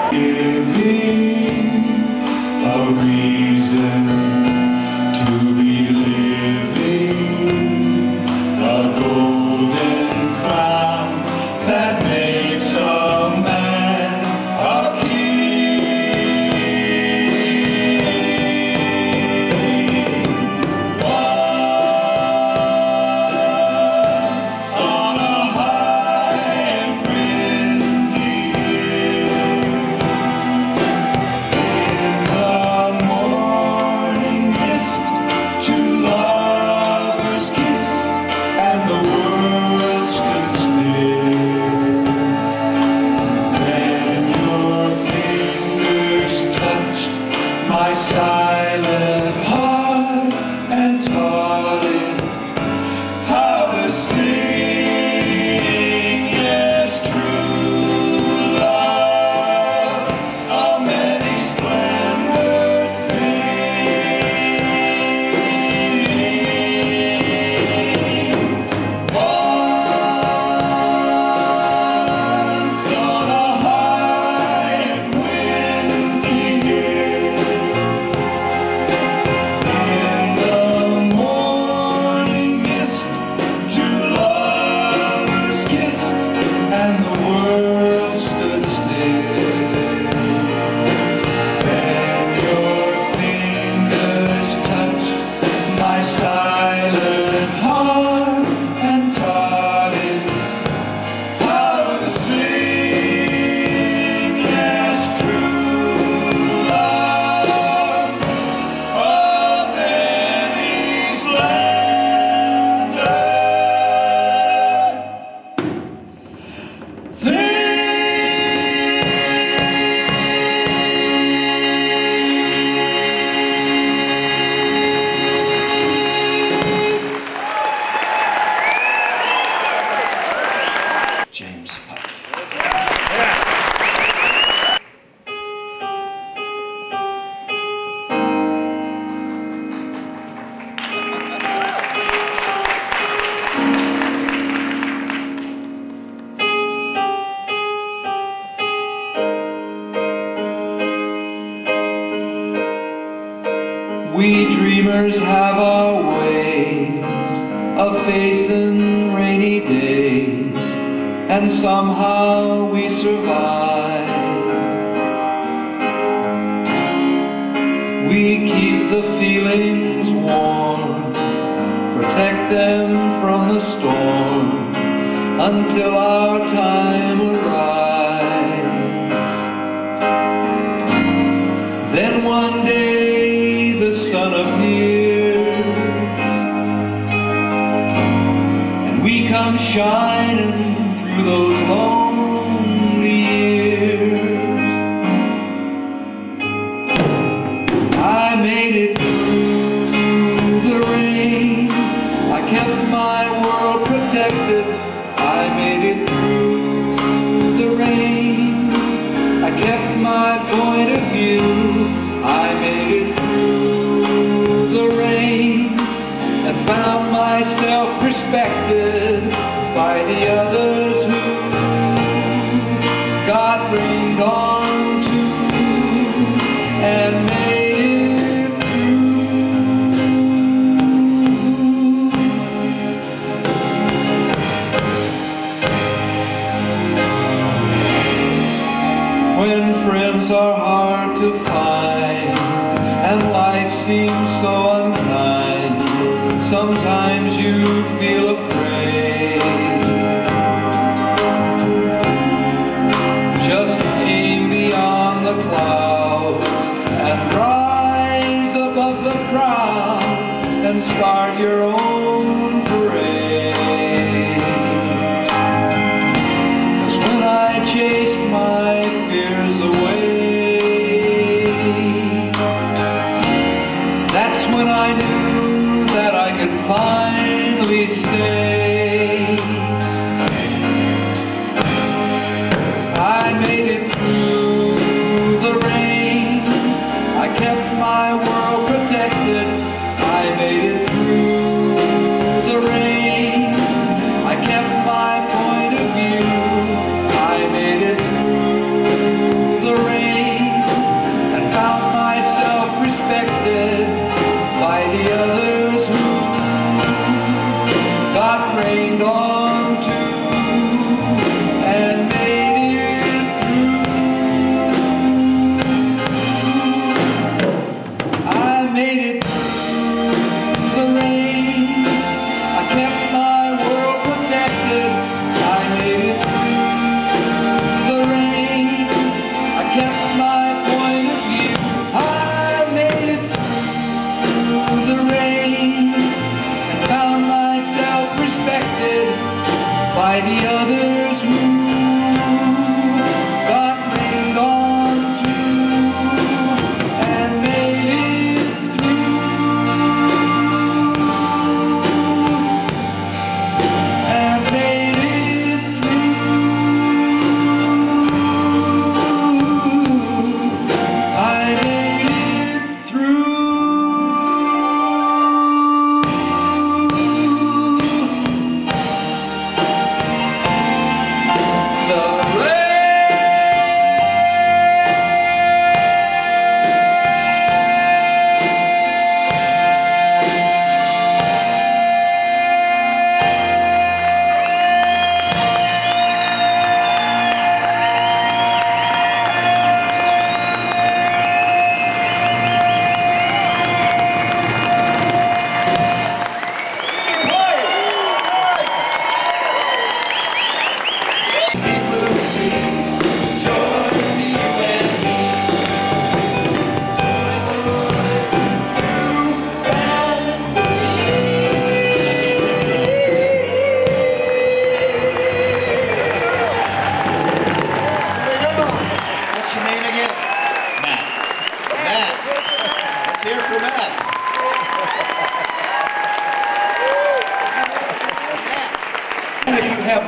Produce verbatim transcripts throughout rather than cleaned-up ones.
Giving a reason to be living, a golden crown that makes a man a king. Once on a high and windy hill, in the morning mist, two lovers kissed, and the world stood still. Then your fingers touched my silent heart and taught it how to sing. Yes, true love's a many splendid thing. Once on a high and windy hill, in the morning mist, two lovers kissed, and the world stood still. Then your fingers touched my silent heart and taught it how to sing. Yes, true love, a many splendid thing. James Puck. We dreamers have our ways of facing rainy days, and somehow we survive. We keep the feelings warm, protect them from the storm, until our time arrives. Then one day the sun appears, and we come shining through those lonely years. I made it through the rain, I kept my world protected. I made it through the rain, I kept my point of view. I made it through the rain and found myself respected by the others who God rained on to and made it through. When friends are hard to find and life seems so unkind, sometimes you feel afraid. Just aim beyond the clouds and rise above the crowds and start your own parade. 'Cause when I chased my fears away, that's when I knew that I could finally say, I made it through the rain, I kept my world protected. I made it through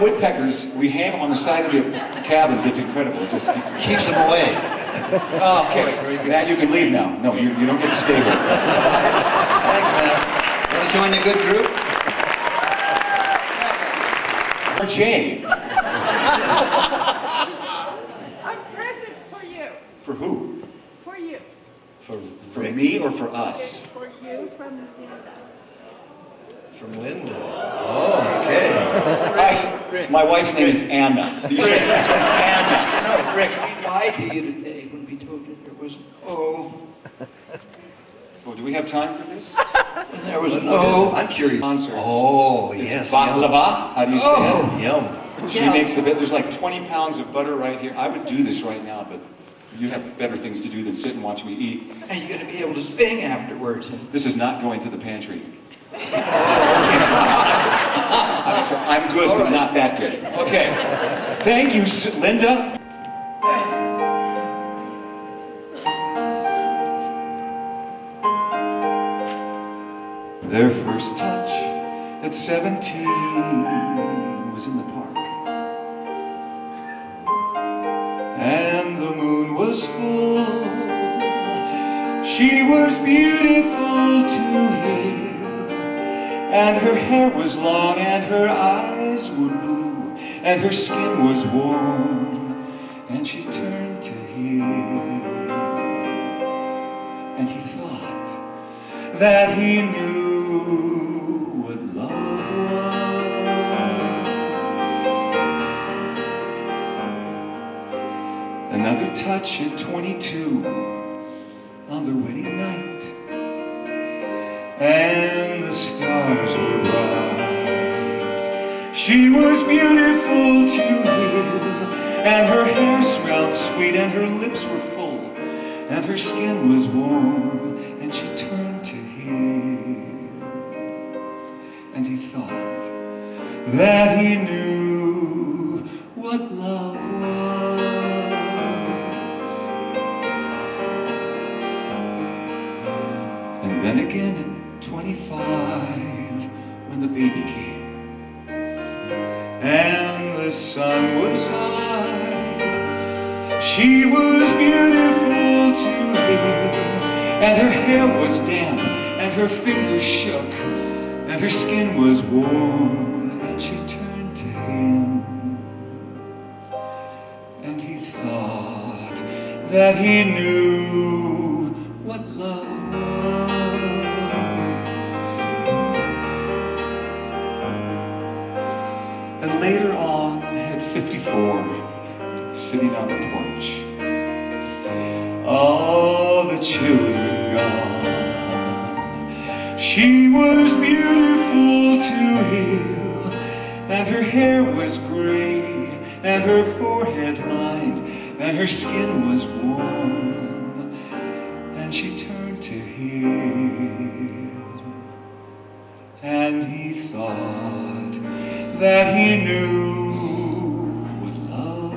woodpeckers. We hang them on the side of the cabins. It's incredible. It just keeps, Keeps them away. Oh, okay. Matt, you can leave now. No, you, you don't get to stay here. Thanks, man. Want to join a good group? For Jay. A present for you. For who? For you. For, for me or for us? For you from Linda. From Linda. Oh, okay. I, my wife's name is Anna. You should ask for Anna. No, Rick, we lied to you today when we told you there was an O. Oh, do we have time for this? And there was What, an what is O. it? I'm curious. Concerts. Oh, It's yes. baklava. How do you say Oh. it? Yum. Yum. She Yeah. makes the bit. There's like twenty pounds of butter right here. I would do this right now, but you have better things to do than sit and watch me eat. And you're going to be able to sing afterwards. This is not going to the pantry. I'm, sorry, I'm good, All but right. not that good. Okay. Thank you, S- Linda. Their first touch at seventeen was in the park. And the moon was full. She was beautiful to him. And her hair was long and her eyes were blue. And her skin was warm. And she turned to him. And he thought that he knew what love was. Another touch at twenty-two on their wedding night, and the stars were bright. She was beautiful to him, and her hair smelled sweet, and her lips were full, and her skin was warm, and she turned to him, and he thought that he knew what love was. And then again at twenty-five, when the baby came, and the sun was high, she was beautiful to him, and her hair was damp, and her fingers shook, and her skin was warm, and she turned to him, and he thought that he knew what love was. And later on, at fifty-four, sitting on the porch, all the children gone, she was beautiful to him, and her hair was gray, and her forehead lined, and her skin was warm, and she turned to him, and he thought that he knew what love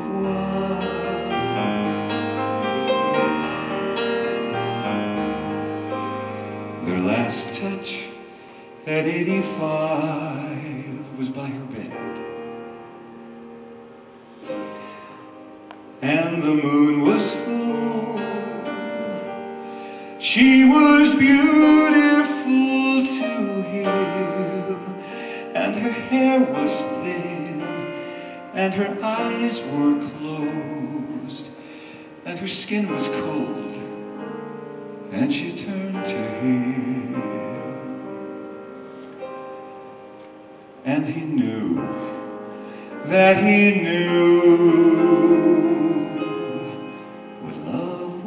was. Their last touch at eighty-five was by her bed, and the moon was full. She was beautiful to him, and her hair was thin, and her eyes were closed, and her skin was cold, and she turned to him, and he knew that he knew what love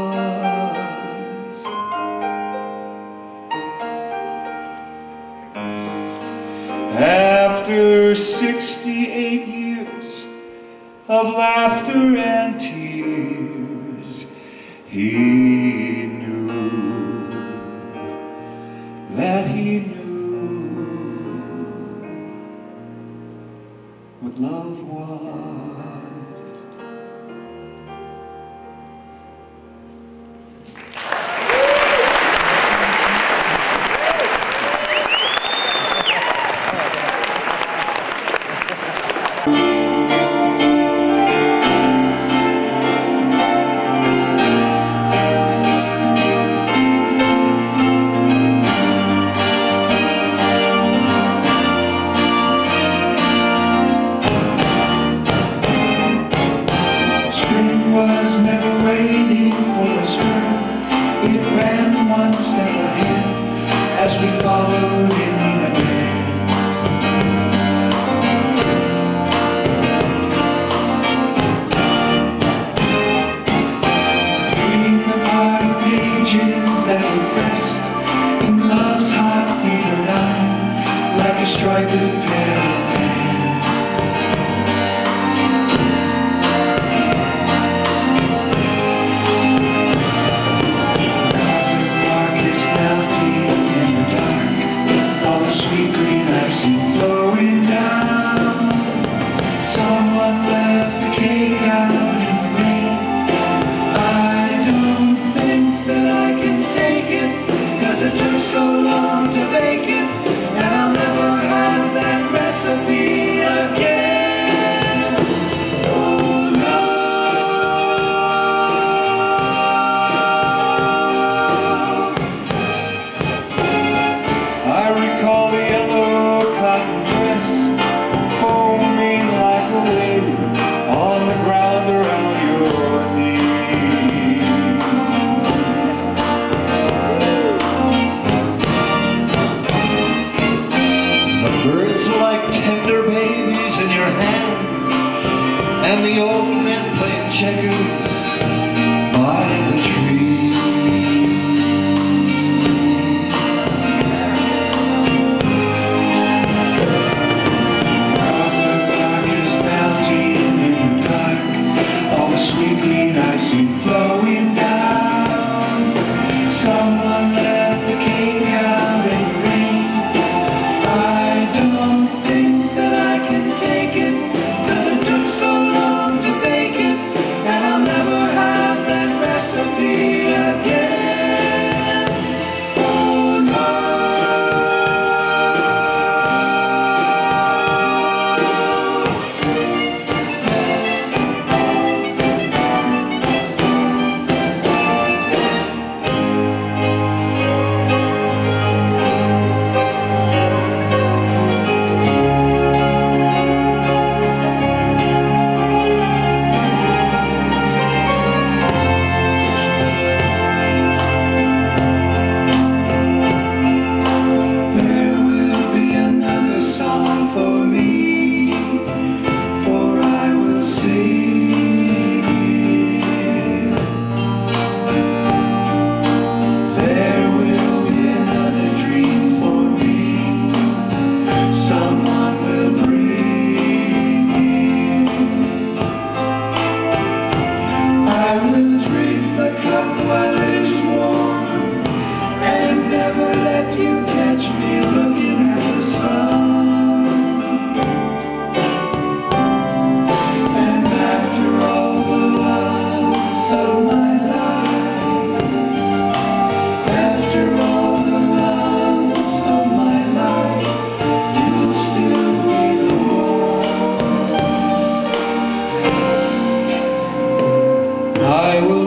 was. After sixty-eight years of laughter and tears, he knew that he knew what love was. was never waiting for a turn. It ran one step ahead as we followed in the dance. Reading the party pages that were pressed in love's hot fever night, like a striped pair of hands. Coffee bark is melting in the dark, all the sweet green ice flowing down. Someone left the cake out in the rain. I don't think that I can take it, 'cause it took so long to bake it, and I'll never have that recipe again. Oh no. I recall the yellow cotton dress foaming like a wave on the ground around your knee. The birds like tender babies in your hands, and the old men playing checkers by the tree. Coffee bark is melting in the dark, all the sweet green icing flowing down. Someone left the cake out in the rain. I don't think that I can take it, 'cause it took so long to bake it, and I'll never have that recipe again. Oh no. There will be another song for me, for I will sing it. There will be another dream for me, someone will bring it. I will drink the cup while it is warm, and never let you catch me looking at the sun. And after all the loves of my life, after all the loves of my life, you'll still be the one. I will